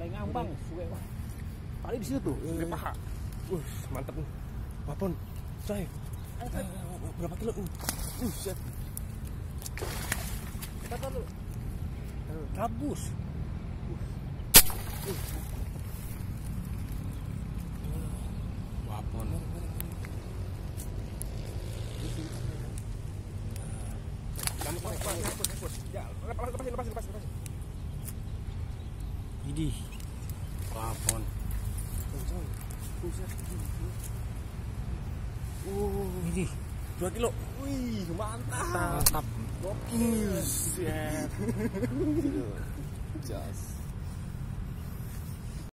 kayak ngambang, suwe. Tadi di situ tuh, di paha. Mantep nih. Wapon, coy. Berapa kilo? Set. Kita tahu. Kabus. Wapon. Lepasin. Idih. Wapon. Idih. 2 kilo. Wih, mantap. Mantap. Gokil. Siap. Jas.